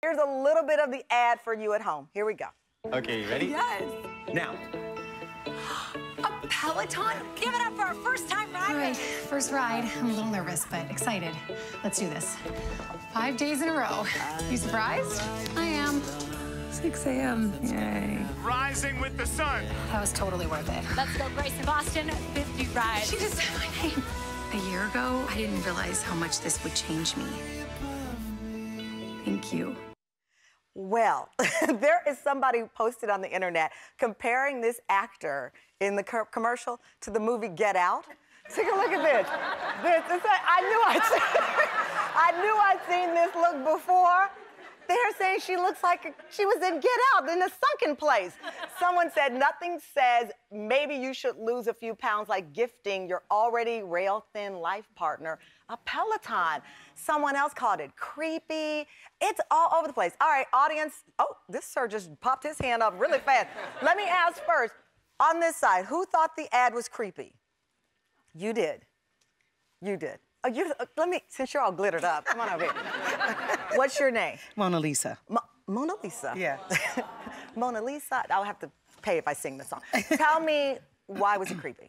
Here's a little bit of the ad for you at home. Here we go. Okay, you ready? Yes. Now. A Peloton? Give it up for our first time ride. All right, first ride. I'm a little nervous, but excited. Let's do this. 5 days in a row. You surprised? I am. 6 a.m. Yay. Rising with the sun. That was totally worth it. Let's go, Grace in Boston. 50 rides. She just said my name. A year ago, I didn't realize how much this would change me. Thank you. Well, there is somebody who posted on the internet comparing this actor in the commercial to the movie Get Out. Take a look at this. I knew I'd seen this look before. They're saying she looks like she was in Get Out, in a sunken place. Someone said nothing says maybe you should lose a few pounds like gifting your already rail-thin life partner a Peloton. Someone else called it creepy. It's all over the place. All right, audience. Oh, this sir just popped his hand up really fast. Let me ask first, on this side, who thought the ad was creepy? You did. You did. Let me, since you're all glittered up, come on over here. What's your name? Mona Lisa. Mona Lisa? Yeah. Mona Lisa, I'll have to pay if I sing the song. Tell me, why was it creepy?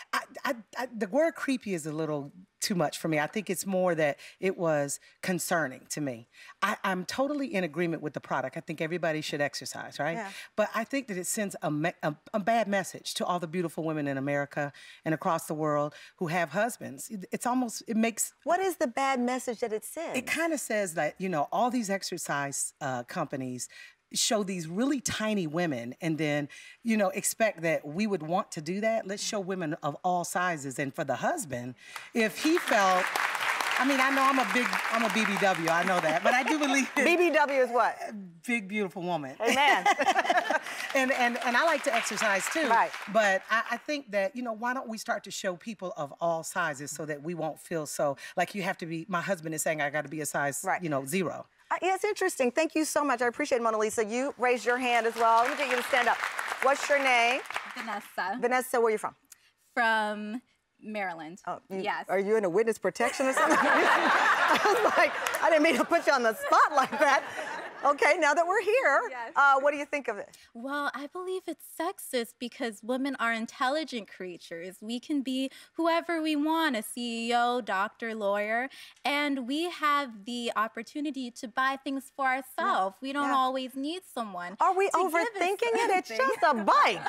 The word creepy is a little too much for me. I think it's more that it was concerning to me. I'm totally in agreement with the product. I think everybody should exercise, right? Yeah. But I think that it sends a bad message to all the beautiful women in America and across the world who have husbands. It makes... What is the bad message that it sends? It kind of says that, you know, all these exercise companies show these really tiny women and then, you know, expect that we would want to do that. Let's show women of all sizes. And for the husband, if he felt, I mean, I know I'm a BBW, I know that, but I do believe BBW is what? Big, beautiful woman. Amen. and I like to exercise too. Right. But I think that, you know, why don't we start to show people of all sizes so that we won't feel so like you have to be, my husband is saying I got to be a size, right, you know, 0. Yeah, it's interesting. Thank you so much. I appreciate it, Mona Lisa. You raised your hand as well. Let me get you to stand up. What's your name? Vanessa. Vanessa, where are you from? From Maryland. Oh, yes. Are you in a witness protection or something? I was like, I didn't mean to put you on the spot like that. Okay, now that we're here, yes, what do you think of it? Well, I believe it's sexist because women are intelligent creatures. We can be whoever we want, a CEO, doctor, lawyer, and we have the opportunity to buy things for ourselves. We don't always need someone. Are we overthinking it? It's just a bike.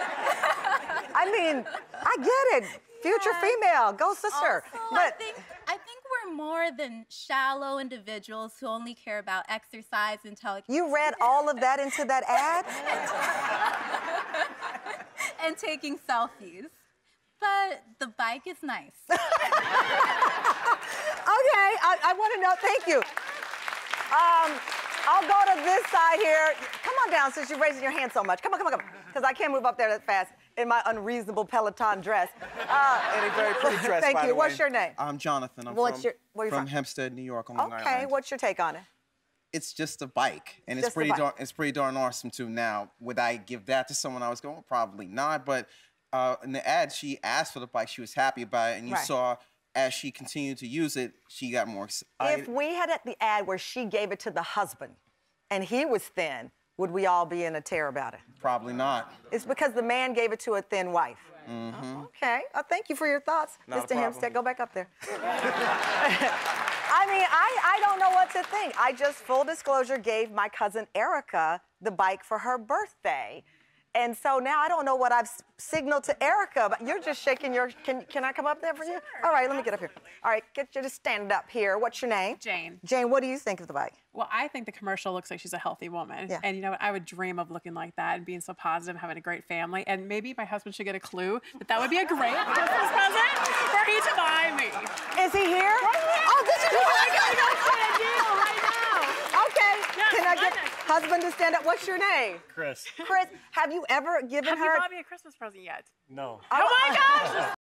I mean, I get it. Future female, go sister. Also, but I think we're more than shallow individuals who only care about exercise and television. You read all of that into that ad? And taking selfies. But the bike is nice. Okay, I want to know, thank you. I'll go to this side here. Come on down since you're raising your hand so much. Come on, because I can't move up there that fast in my unreasonable Peloton dress. And a very pretty dress, thank by you. the way. What's your name? I'm Jonathan. I'm where are you from? Hempstead, New York, on Long Island. Okay, what's your take on it? It's just a bike, and it's pretty darn awesome too. Now, would I give that to someone I was going? Probably not. But in the ad, she asked for the bike. She was happy about it, and you saw as she continued to use it, she got more excited. If we had the ad where she gave it to the husband, and he was thin, would we all be in a tear about it? Probably not. It's because the man gave it to a thin wife. Mm-hmm. Okay. Thank you for your thoughts, Not Mr. Hempstead. Go back up there. I mean, I don't know what to think. I just, full disclosure, gave my cousin Erica the bike for her birthday. And so now I don't know what I've signaled to Erica, but you're just shaking your... Can I come up there for you? All right, let me get up here. All right, get you to stand up here. What's your name? Jane. Jane, what do you think of the bike? Well, I think the commercial looks like she's a healthy woman. Yeah. And you know what? I would dream of looking like that and being so positive, having a great family. And maybe my husband should get a clue that would be a great Christmas present for he to buy me. Is he here? Oh, this is Okay. Yeah, can I get husband to stand up? What's your name? Chris. Chris, have you ever given Have her... you bought me a Christmas present yet? No. Oh my gosh!